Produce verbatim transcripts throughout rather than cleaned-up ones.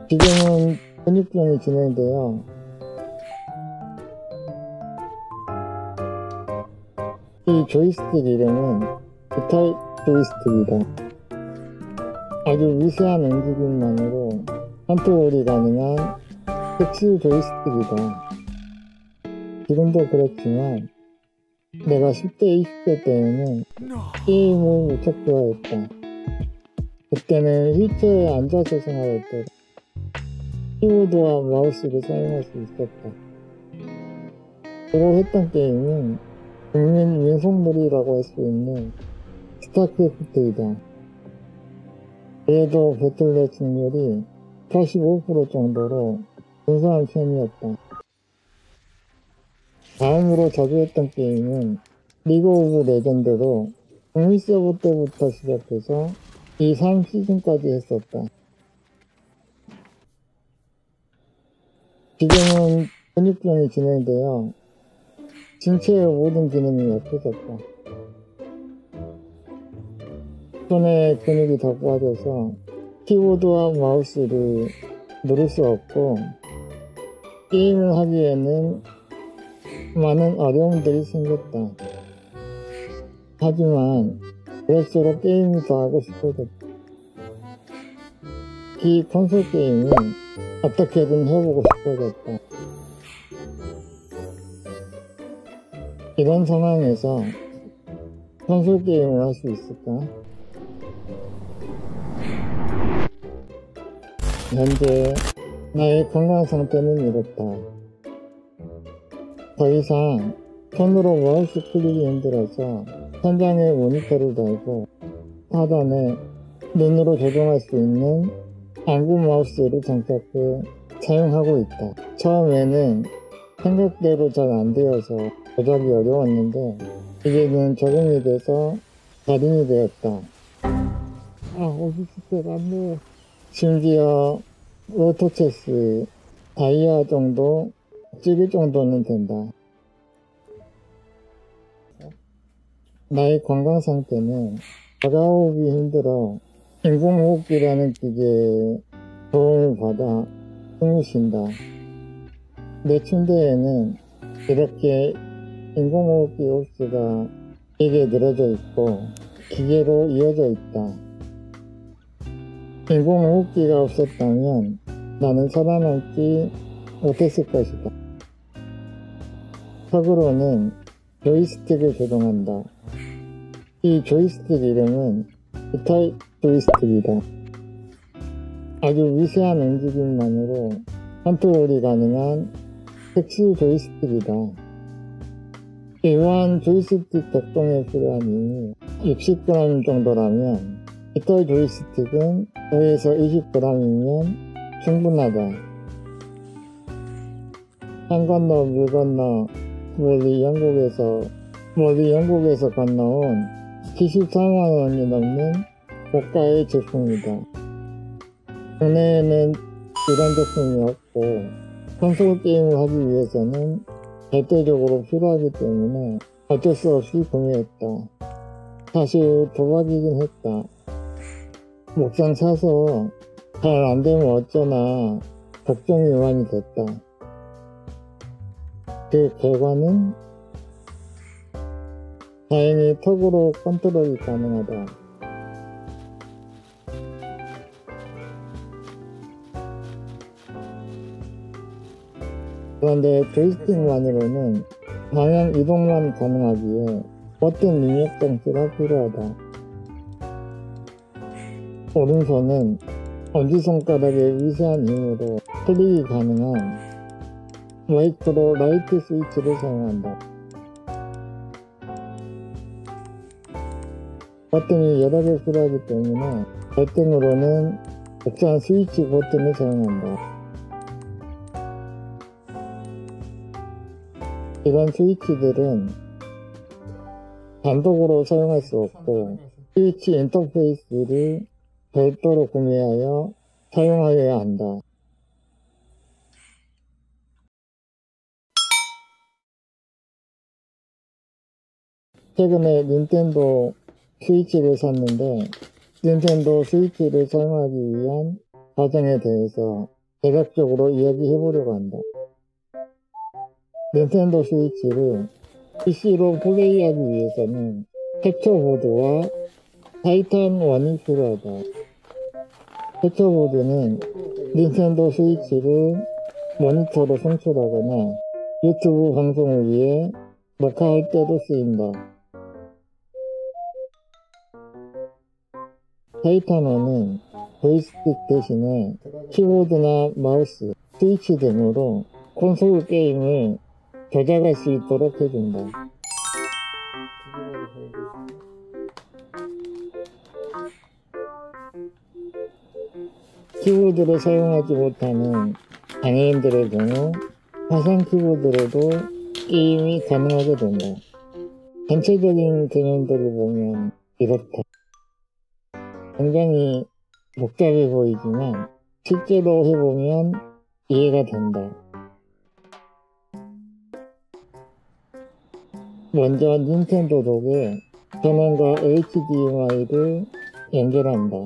지금은 근육병이 진행돼요. 이 조이스틱 이름은 기타 조이스틱이다. 아주 미세한 움직임만으로 컨트롤이 가능한 특수 조이스틱이다. 지금도 그렇지만 내가 십 대, 이십 대 때에는 게임을 무척 좋아했다. 그때는 휠체어에 앉아서 생활할 때 키보드와 마우스를 사용할 수 있었다. 주로 했던 게임은 국민 민속놀이라고 할 수 있는 스타크래프트이다. 그래도 배틀넷 승률이 팔십오 퍼센트 정도로 근소한 편이었다. 다음으로 자주 했던 게임은 리그 오브 레전드로 국민 서버 때부터 시작해서 이 삼 시즌까지 했었다. 지금은 근육병이 진행되어 신체의 모든 기능이 약해졌다. 손에 근육이 더 빠져서 키보드와 마우스를 누를 수 없고 게임을 하기에는 많은 어려움들이 생겼다. 하지만 그럴수록 게임이 더 하고 싶어졌다. 이 콘솔 게임은 어떻게든 해보고 싶어졌다. 이런 상황에서 콘솔 게임을 할 수 있을까? 현재 나의 건강 상태는 이렇다. 더 이상 손으로 마우스 클릭이 힘들어서 천장에 모니터를 달고 하단에 눈으로 조종할 수 있는 안구 마우스를 장착해 사용하고 있다. 처음에는 생각대로 잘 안 되어서 조작이 어려웠는데 이제는 적응이 돼서 달인이 되었다. 아, 오피스텔 안 돼. 심지어 로토체스 다이아 정도 찍을 정도는 된다. 나의 건강 상태는 다가오기 힘들어 인공호흡기라는 기계에 도움을 받아 숨을 쉰다. 내 침대에는 이렇게 인공호흡기 호스가 기계에 늘어져 있고 기계로 이어져 있다. 인공호흡기가 없었다면 나는 살아남지 못했을 것이다. 턱으로는 조이스틱을 조종한다. 이 조이스틱 이름은 기타 조이스틱이다. 아주 미세한 움직임만으로 컨트롤이 가능한 특수 조이스틱이다. 일반 조이스틱 작동에 필요한 육십 그램 정도라면 기타 조이스틱은 오에서 이십 그램이면 충분하다. 산 건너 물 건너 멀리 영국에서 멀리 영국에서 건너온 칠십사만 원이 넘는 고가의 제품이다. 국내에는 이런 제품이 없고 콘솔 게임을 하기 위해서는 절대적으로 필요하기 때문에 어쩔 수 없이 구매했다. 사실 도박이긴 했다. 목상 사서 잘 안되면 어쩌나 걱정이 많이 됐다. 그 결과는 다행히 턱으로 컨트롤이 가능하다. 그런데 조이스틱만으로는 방향 이동만 가능하기에 버튼 입력 장치가 필요하다. 오른손은 엄지손가락의 미세한 힘으로 클릭이 가능한 마이크로 라이트 스위치를 사용한다. 버튼이 여러 개 필요하기 때문에 버튼으로는 국산 스위치 버튼을 사용한다. 이런 스위치들은 단독으로 사용할 수 없고 스위치 인터페이스를 별도로 구매하여 사용하여야 한다. 최근에 닌텐도 스위치를 샀는데 닌텐도 스위치를 사용하기 위한 과정에 대해서 대략적으로 이야기해보려고 한다. 닌텐도 스위치를 피씨로 플레이하기 위해서는 캡처보드와 타이탄 원이 필요하다. 캡처보드는 닌텐도 스위치를 모니터로 송출하거나 유튜브 방송을 위해 녹화할 때도 쓰인다. 타이탄원은 조이스틱 대신에 키보드나 마우스, 스위치 등으로 콘솔 게임을 조작할 수 있도록 해준다. 키보드를 사용하지 못하는 장애인들의 경우 화상 키보드로도 게임이 가능하게 된다. 전체적인 개념들을 보면 이렇다. 굉장히 복잡해 보이지만 실제로 해보면 이해가 된다. 먼저 닌텐도 독에 전원과 에이치디엠아이를 연결한다.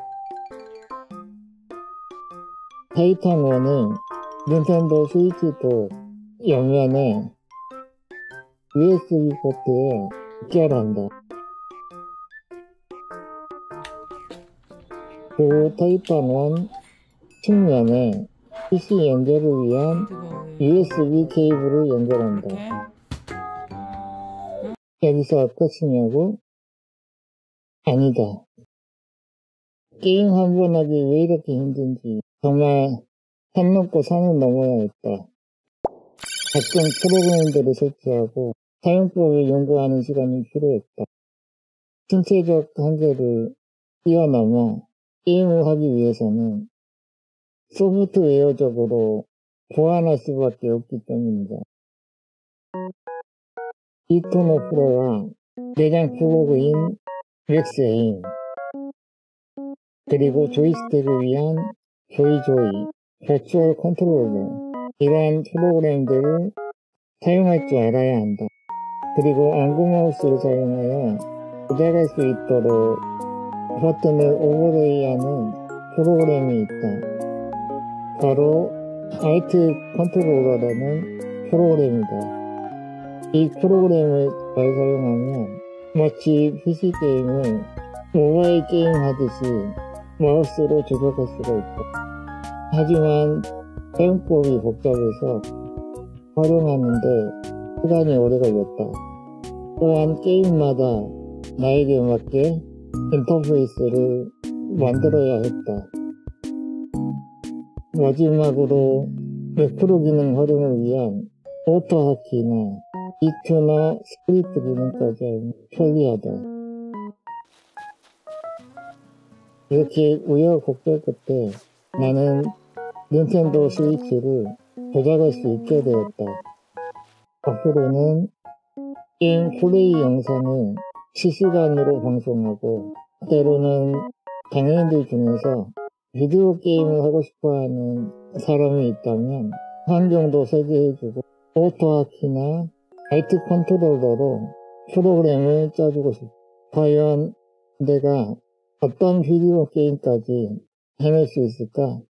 타이탄원은 닌텐도 스위치 독 옆면에 유에스비 포트에 연결한다. 그 타이탄원 측면에 피씨 연결을 위한 유에스비 케이블을 연결한다. 여기서 끝이냐고? 아니다. 게임 한 번 하기 왜 이렇게 힘든지 정말 산 넘고 산을 넘어야 했다. 각종 프로그램들을 설치하고 사용법을 연구하는 시간이 필요했다. 신체적 한계를 뛰어넘어 게임을 하기 위해서는 소프트웨어적으로 보완할 수밖에 없기 때문이다. 이토노 프로와 내장 플러그인 맥스에임, 그리고 조이스틱을 위한 조이조이, 버추얼 컨트롤러, 이러한 프로그램들을 사용할 줄 알아야 한다. 그리고 안구 마우스를 사용하여 조작할 수 있도록 버튼을 오버레이하는 프로그램이 있다. 바로 알트 컨트롤러라는 프로그램이다. 이 프로그램을 잘 사용하면 마치 피씨 게임을 모바일 게임 하듯이 마우스로 조작할 수가 있다. 하지만 사용법이 복잡해서 활용하는데 시간이 오래 걸렸다. 또한 게임마다 나에게 맞게 인터페이스를 만들어야 했다. 마지막으로 매크로 기능 활용을 위한 오토하키나 이큐나 스크립트 기능까지 하면 편리하다. 이렇게 우여곡절 끝에 나는 닌텐도 스위치를 조작할 수 있게 되었다. 앞으로는 게임 플레이 영상을 실시간으로 방송하고 때로는 장애인들 중에서 비디오 게임을 하고 싶어하는 사람이 있다면 환경도 설계해주고 오토하키나 알트 컨트롤러로 프로그램을 짜주고 싶다. 과연 내가 어떤 비디오 게임까지 해낼 수 있을까?